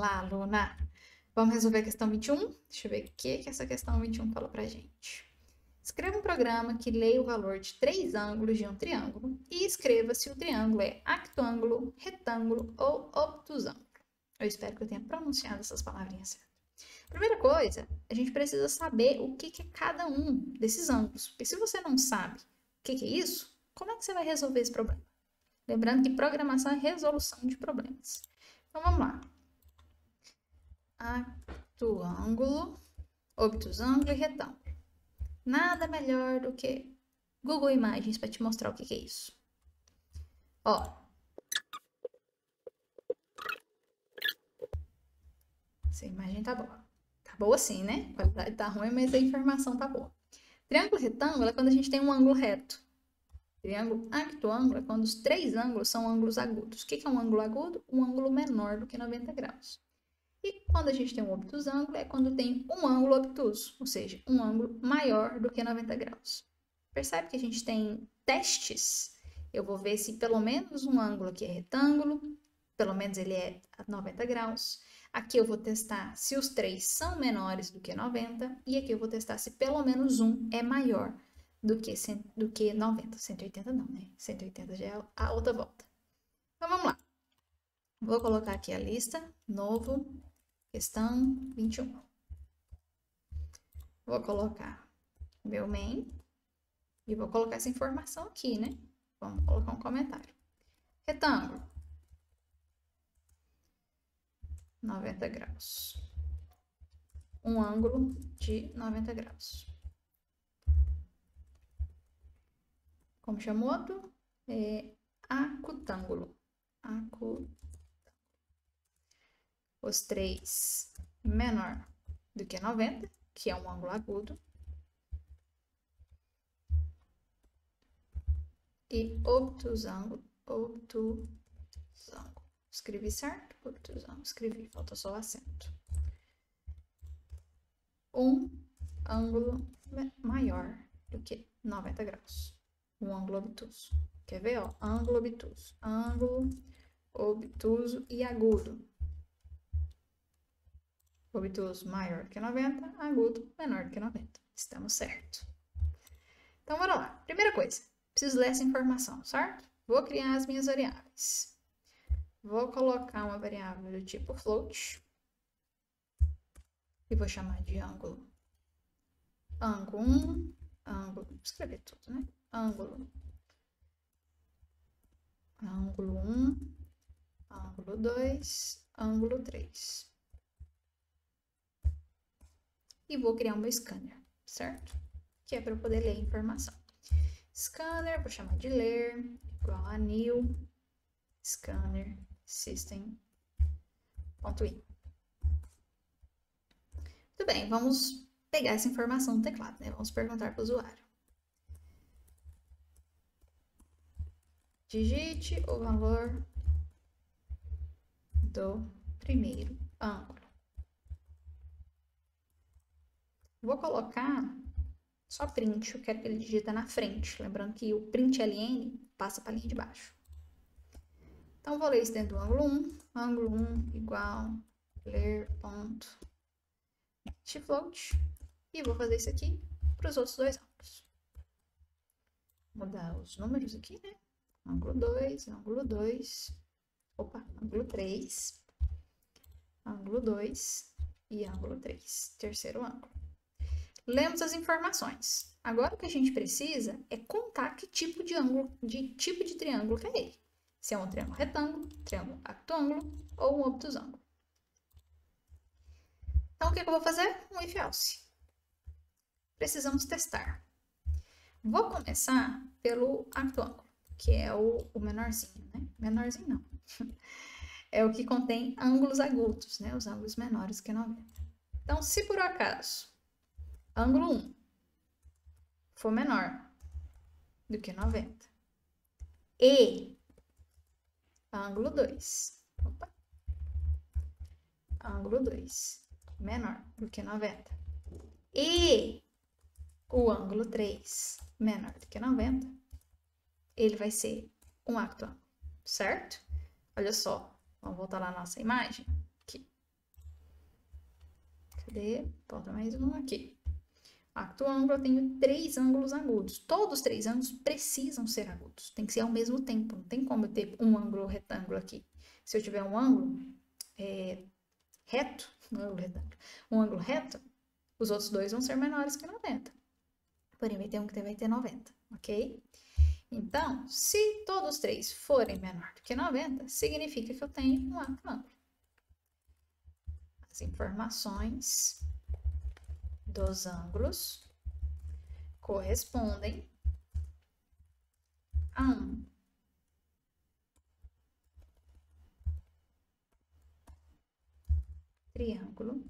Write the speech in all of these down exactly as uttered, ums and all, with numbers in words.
Olá, aluna! Vamos resolver a questão vinte e um? Deixa eu ver o que, que essa questão vinte e um fala pra gente. Escreva um programa que leia o valor de três ângulos de um triângulo e escreva se o triângulo é actângulo, retângulo ou obtusângulo. Eu espero que eu tenha pronunciado essas palavrinhas certas. Primeira coisa, a gente precisa saber o que, que é cada um desses ângulos. Porque se você não sabe o que, que é isso, como é que você vai resolver esse problema? Lembrando que programação é resolução de problemas. Então vamos lá. Actângulo, obtusângulo e retângulo. Nada melhor do que Google Imagens para te mostrar o que, que é isso. Ó. Essa imagem tá boa. Tá boa sim, né? A qualidade tá ruim, mas a informação tá boa. Triângulo retângulo é quando a gente tem um ângulo reto. Triângulo actângulo é quando os três ângulos são ângulos agudos. O que é um ângulo agudo? Um ângulo menor do que noventa graus. E quando a gente tem um obtusângulo, é quando tem um ângulo obtuso, ou seja, um ângulo maior do que noventa graus. Percebe que a gente tem testes? Eu vou ver se pelo menos um ângulo aqui é retângulo, pelo menos ele é noventa graus. Aqui eu vou testar se os três são menores do que noventa, e aqui eu vou testar se pelo menos um é maior do que, do que noventa. cento e oitenta não, né? cento e oitenta já é a outra volta. Então vamos lá. Vou colocar aqui a lista, novo, questão vinte e um. Vou colocar meu main e vou colocar essa informação aqui, né? Vamos colocar um comentário. Retângulo. noventa graus. Um ângulo de noventa graus. Como chama outro? É acutângulo. Acutângulo. Os três menor do que noventa, que é um ângulo agudo. E obtusângulo, obtusângulo. Escrevi certo? Obtusângulo, escrevi, falta só o acento. Um ângulo maior do que noventa graus. Um ângulo obtuso. Quer ver, ó? Ângulo obtuso. Ângulo obtuso e agudo. Obtuso maior que noventa, agudo menor que noventa. Estamos certo. Então, bora lá. Primeira coisa, preciso ler essa informação, certo? Vou criar as minhas variáveis. Vou colocar uma variável do tipo float. E vou chamar de ângulo. Ângulo um, ângulo, vou escrever tudo, né? Ângulo. Ângulo um, ângulo dois, ângulo três. E vou criar o meu scanner, certo? Que é para eu poder ler a informação. Scanner, vou chamar de ler, igual a new scanner system.in. Muito bem, vamos pegar essa informação do teclado, né? Vamos perguntar para o usuário. Digite o valor do primeiro ângulo. Vou colocar só print, eu quero que ele digita na frente. Lembrando que o print L N passa para a linha de baixo. Então, vou ler isso dentro do ângulo um. Ângulo um igual ler.getFloat. E vou fazer isso aqui para os outros dois ângulos. Vou mudar os números aqui, né? Ângulo dois, ângulo dois. Opa, ângulo três. Ângulo dois e ângulo três. Terceiro ângulo. Lemos as informações. Agora o que a gente precisa é contar que tipo de ângulo, de tipo de triângulo que é ele. Se é um triângulo retângulo, triângulo actângulo ou um obtusângulo. Então o que, que eu vou fazer? Um if else. Precisamos testar. Vou começar pelo actângulo, que é o, o menorzinho, né? Menorzinho não. É o que contém ângulos agudos, né? Os ângulos menores que noventa. Então, se por acaso ângulo um for menor do que noventa e ângulo dois, opa, ângulo dois menor do que noventa e o ângulo três menor do que noventa, ele vai ser um actângulo, certo? Olha só, vamos voltar lá na nossa imagem, aqui. Cadê? Falta mais um aqui. Acto ângulo, eu tenho três ângulos agudos. Todos os três ângulos precisam ser agudos. Tem que ser ao mesmo tempo. Não tem como eu ter um ângulo retângulo aqui. Se eu tiver um ângulo é, reto, um ângulo retângulo, um ângulo reto, os outros dois vão ser menores que noventa. Porém, vai ter um que vai ter noventa, ok? Então, se todos três forem menor do que noventa, significa que eu tenho um acto ângulo. As informações dos ângulos correspondem a um triângulo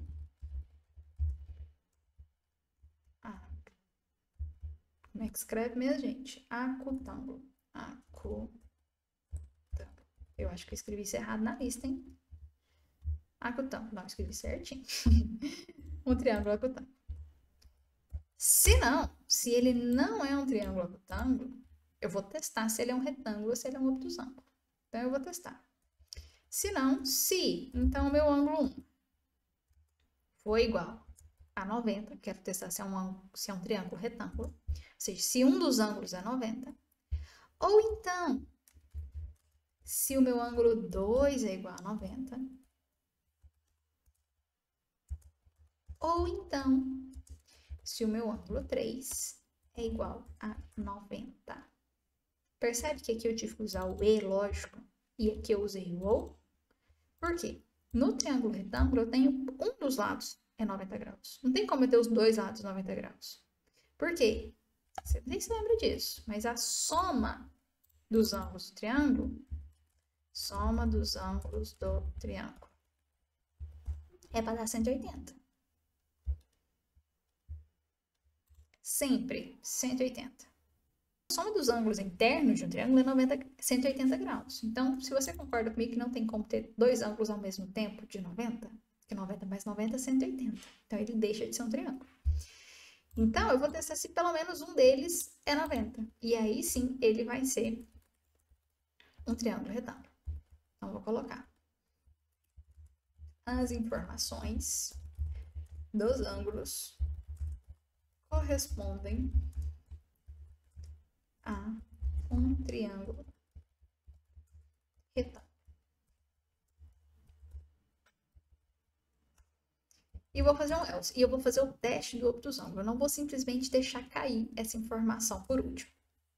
A. Como é que escreve mesmo, gente? Acutângulo. Acutângulo. Eu acho que eu escrevi isso errado na lista, hein? Acutângulo. Não, eu escrevi certinho. Um triângulo acutângulo. Se não, se ele não é um triângulo acutângulo, eu vou testar se ele é um retângulo ou se ele é um obtusângulo. Então, eu vou testar. Se não, se, então, o meu ângulo um foi igual a noventa, quero testar se é um, se é um triângulo retângulo, ou seja, se um dos ângulos é noventa, ou então, se o meu ângulo dois é igual a noventa, ou então, se o meu ângulo três é igual a noventa. Percebe que aqui eu tive que usar o e, lógico, e aqui eu usei o ou? Por quê? No triângulo retângulo, eu tenho um dos lados é noventa graus. Não tem como eu ter os dois lados noventa graus. Por quê? Você nem se lembra disso, mas a soma dos ângulos do triângulo, soma dos ângulos do triângulo, é para dar cento e oitenta. Sempre cento e oitenta. A soma dos ângulos internos de um triângulo é noventa, cento e oitenta graus. Então, se você concorda comigo que não tem como ter dois ângulos ao mesmo tempo de noventa, que noventa mais noventa é cento e oitenta. Então, ele deixa de ser um triângulo. Então, eu vou testar se pelo menos um deles é noventa. E aí, sim, ele vai ser um triângulo retângulo. Então, vou colocar as informações dos ângulos correspondem a um triângulo retângulo. E vou fazer um else. E eu vou fazer o teste do obtusângulo. Eu não vou simplesmente deixar cair essa informação por último.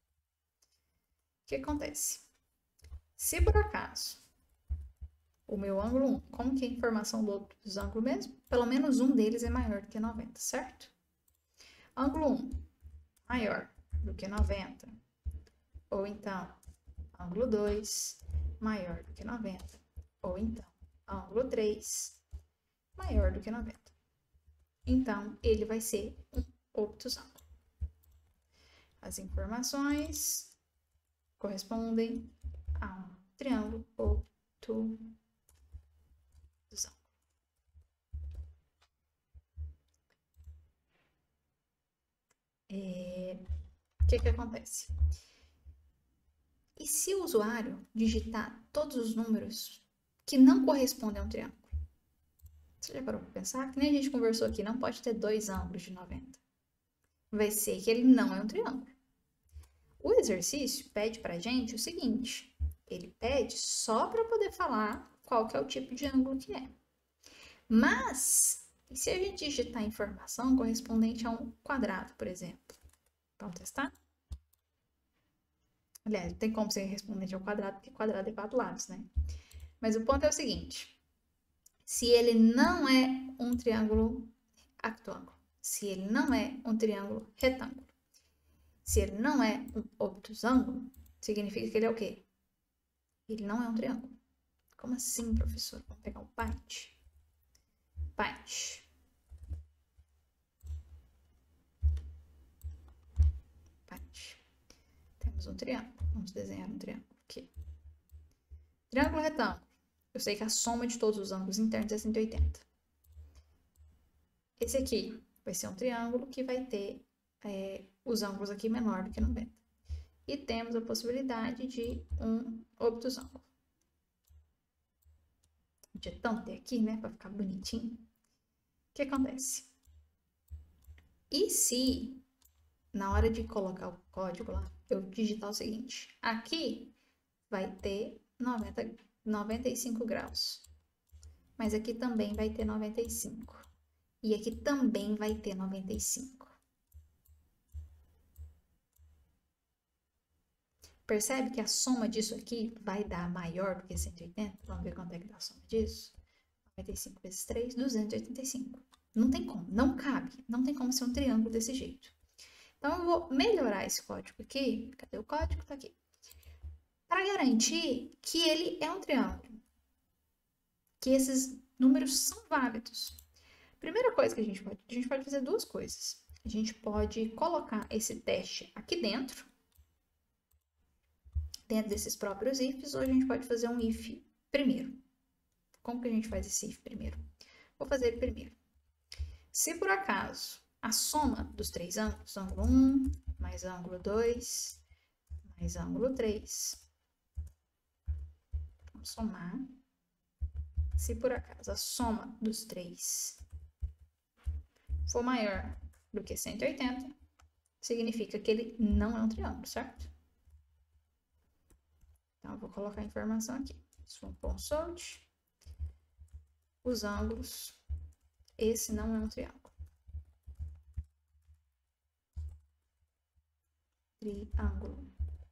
O que acontece? Se por acaso o meu ângulo um, como que é a informação do obtusângulo mesmo? Pelo menos um deles é maior do que noventa, certo? Ângulo um maior do que noventa. Ou então, ângulo dois maior do que noventa. Ou então, ângulo três maior do que noventa. Então, ele vai ser um obtusângulo. As informações correspondem a um triângulo obtusângulo. É... O que que acontece? E se o usuário digitar todos os números que não correspondem a um triângulo? Você já parou para pensar? Que nem a gente conversou aqui, não pode ter dois ângulos de noventa. Vai ser que ele não é um triângulo. O exercício pede pra gente o seguinte, ele pede só para poder falar qual que é o tipo de ângulo que é. Mas, e se a gente digitar a informação correspondente a um quadrado, por exemplo? Vamos testar? Aliás, não tem como ser correspondente ao quadrado, porque quadrado é quatro lados, né? Mas o ponto é o seguinte, se ele não é um triângulo actângulo, se ele não é um triângulo retângulo, se ele não é um obtusângulo, significa que ele é o quê? Ele não é um triângulo. Como assim, professor? Vamos pegar o Paint. Paint. Paint. Temos um triângulo. Vamos desenhar um triângulo aqui. Triângulo retângulo. Eu sei que a soma de todos os ângulos internos é cento e oitenta. Esse aqui vai ser um triângulo que vai ter é, os ângulos aqui menor do que noventa. E temos a possibilidade de um obtusângulo. De tanto ter aqui, né, para ficar bonitinho. que acontece? E se, na hora de colocar o código lá, eu digitar o seguinte, aqui vai ter noventa, noventa e cinco graus, mas aqui também vai ter noventa e cinco, e aqui também vai ter noventa e cinco. Percebe que a soma disso aqui vai dar maior do que cento e oitenta? Vamos ver quanto é que dá a soma disso? noventa e cinco vezes três, duzentos e oitenta e cinco. Não tem como, não cabe, não tem como ser um triângulo desse jeito. Então, eu vou melhorar esse código aqui. Cadê o código? Tá aqui. Para garantir que ele é um triângulo. Que esses números são válidos. Primeira coisa que a gente pode, a gente pode fazer duas coisas. A gente pode colocar esse teste aqui dentro, dentro desses próprios ifs, ou a gente pode fazer um if primeiro. Como que a gente faz esse if primeiro? Vou fazer ele primeiro. Se por acaso a soma dos três ângulos, ângulo um, mais ângulo dois, mais ângulo três, vamos somar. Se por acaso a soma dos três for maior do que cento e oitenta, significa que ele não é um triângulo, certo? Então, eu vou colocar a informação aqui. Swim consult. Os ângulos. Esse não é um triângulo. Triângulo.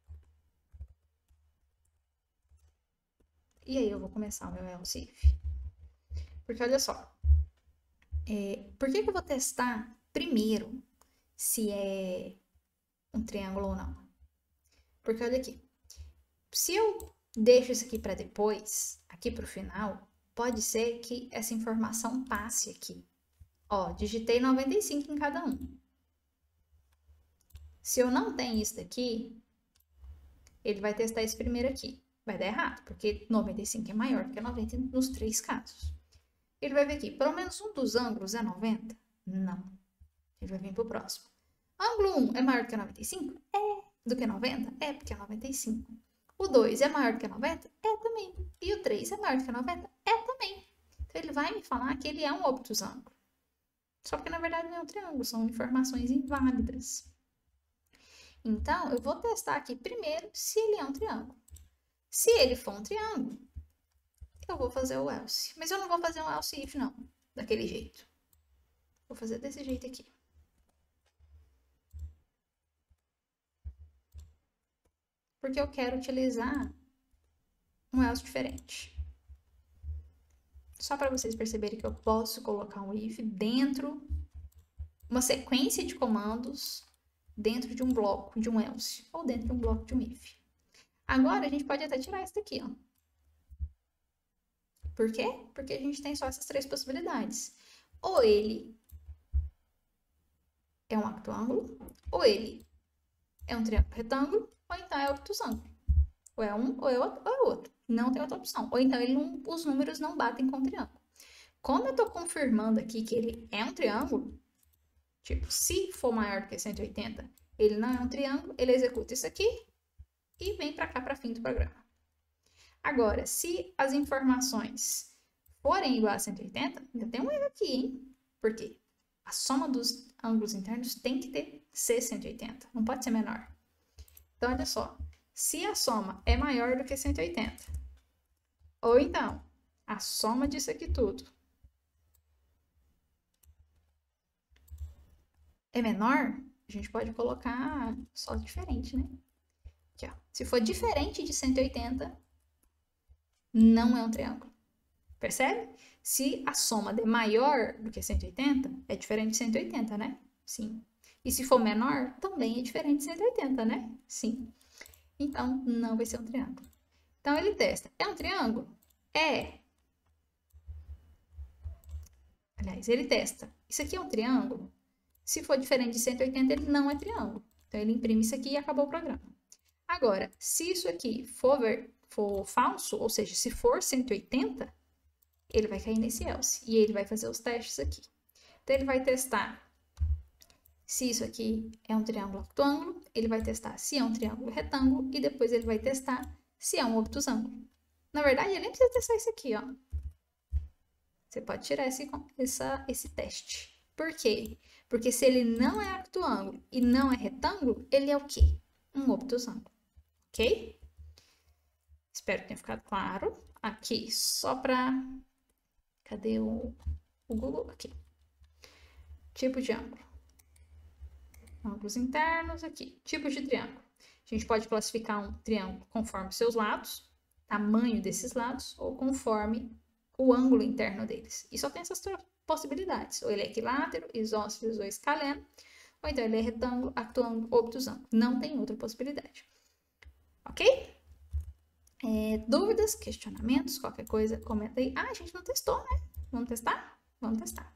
E aí eu vou começar o meu else if. Porque olha só. É, por que que eu vou testar primeiro se é um triângulo ou não? Porque olha aqui. Se eu deixo isso aqui para depois, aqui para o final, pode ser que essa informação passe aqui. Ó, digitei noventa e cinco em cada um. Se eu não tenho isso daqui, ele vai testar esse primeiro aqui. Vai dar errado, porque noventa e cinco é maior do que noventa nos três casos. Ele vai ver aqui, pelo menos um dos ângulos é noventa? Não. Ele vai vir para o próximo. Ângulo um é maior do que noventa e cinco? É. Do que noventa? É, porque é noventa e cinco. O dois é maior do que noventa? É também. E o três é maior do que noventa? É também. Então, ele vai me falar que ele é um obtusângulo. Só porque, na verdade, não é um triângulo, são informações inválidas. Então, eu vou testar aqui primeiro se ele é um triângulo. Se ele for um triângulo, eu vou fazer o else. Mas eu não vou fazer um else if, não. Daquele jeito. Vou fazer desse jeito aqui. Porque eu quero utilizar um else diferente. Só para vocês perceberem que eu posso colocar um if dentro, uma sequência de comandos dentro de um bloco de um else, ou dentro de um bloco de um if. Agora, a gente pode até tirar isso daqui, ó. Por quê? Porque a gente tem só essas três possibilidades. Ou ele é um octoângulo, ou ele é um triângulo retângulo, ou então é obtusângulo. Ou é um, ou é outro, ou é outro. Não tem outra opção. Ou então ele não, os números não batem com o triângulo. Como eu tô confirmando aqui que ele é um triângulo, tipo, se for maior do que cento e oitenta, ele não é um triângulo, ele executa isso aqui e vem para cá para fim do programa. Agora, se as informações forem iguais a cento e oitenta, ainda tem um erro aqui, hein? Por quê? A soma dos ângulos internos tem que ter ser cento e oitenta, não pode ser menor. Então, olha só. Se a soma é maior do que cento e oitenta, ou então a soma disso aqui tudo é menor, a gente pode colocar só diferente, né? Aqui, ó. Se for diferente de cento e oitenta, não é um triângulo. Percebe? Se a soma é maior do que cento e oitenta, é diferente de cento e oitenta, né? Sim. E se for menor, também é diferente de cento e oitenta, né? Sim. Então, não vai ser um triângulo. Então, ele testa. É um triângulo? É. Aliás, ele testa. Isso aqui é um triângulo? Se for diferente de cento e oitenta, ele não é triângulo. Então, ele imprime isso aqui e acabou o programa. Agora, se isso aqui for, ver, for falso, ou seja, se for cento e oitenta, ele vai cair nesse else. E ele vai fazer os testes aqui. Então, ele vai testar se isso aqui é um triângulo octoângulo, ele vai testar se é um triângulo retângulo e depois ele vai testar se é um obtusângulo. Na verdade, ele nem precisa testar isso aqui, ó. Você pode tirar esse, essa, esse teste. Por quê? Porque se ele não é actoângulo e não é retângulo, ele é o quê? Um obtusângulo. Ok? Espero que tenha ficado claro. Aqui, só para... Cadê o, o Google? Aqui. Tipo de ângulo. Ângulos internos, aqui. Tipo de triângulo. A gente pode classificar um triângulo conforme seus lados, tamanho desses lados, ou conforme o ângulo interno deles. E só tem essas possibilidades. Ou ele é equilátero, isósceles ou escaleno, ou então ele é retângulo, actoângulo ou obtusângulo. Não tem outra possibilidade. Ok? É, dúvidas, questionamentos, qualquer coisa, comenta aí. Ah, a gente não testou, né? Vamos testar? Vamos testar.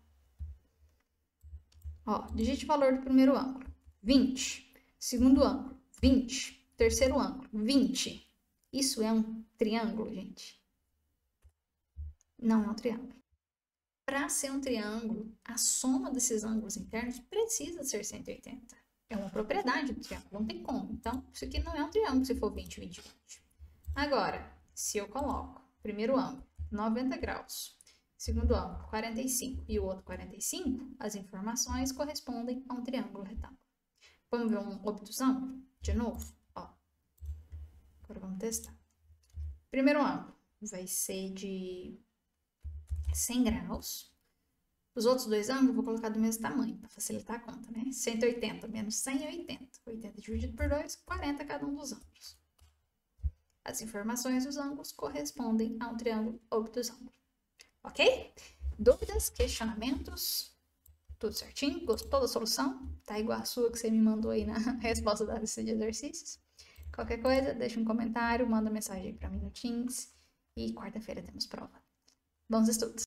Ó, digite o valor do primeiro ângulo. vinte. Segundo ângulo, vinte. Terceiro ângulo, vinte. Isso é um triângulo, gente? Não é um triângulo. Para ser um triângulo, a soma desses ângulos internos precisa ser cento e oitenta. É uma propriedade do triângulo, não tem como. Então, isso aqui não é um triângulo se for vinte, vinte, vinte. Agora, se eu coloco primeiro ângulo, noventa graus, segundo ângulo, quarenta e cinco e o outro quarenta e cinco, as informações correspondem a um triângulo retângulo. Vamos ver um obtusângulo? De novo, ó. Agora vamos testar. Primeiro ângulo vai ser de cem graus. Os outros dois ângulos eu vou colocar do mesmo tamanho, para facilitar a conta, né? cento e oitenta menos cem é oitenta. oitenta dividido por dois, quarenta cada um dos ângulos. As informações dos ângulos correspondem a um triângulo obtusângulo. Ok? Dúvidas, questionamentos? Tudo certinho? Gostou da solução? Tá igual a sua que você me mandou aí na resposta da lista de exercícios? Qualquer coisa, deixa um comentário, manda mensagem aí para mim no Teams. E quarta-feira temos prova. Bons estudos!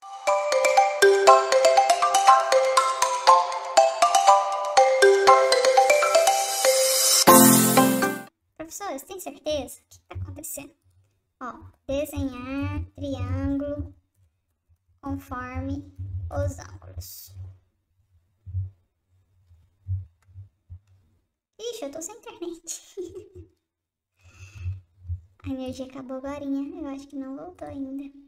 Professor, você tem certeza? O que está acontecendo? Ó, desenhar triângulo conforme os ângulos. Ixi, eu tô sem internet. A energia acabou agorinha. Eu acho que não voltou ainda.